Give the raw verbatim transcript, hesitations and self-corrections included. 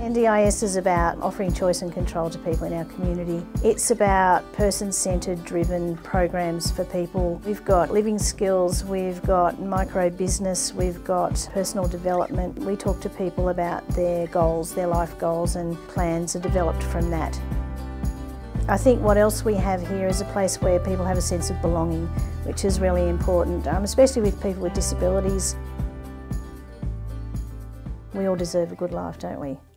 N D I S is about offering choice and control to people in our community. It's about person-centred driven programs for people. We've got living skills, we've got micro business, we've got personal development. We talk to people about their goals, their life goals, and plans are developed from that. I think what else we have here is a place where people have a sense of belonging, which is really important, um, especially with people with disabilities. We all deserve a good life, don't we?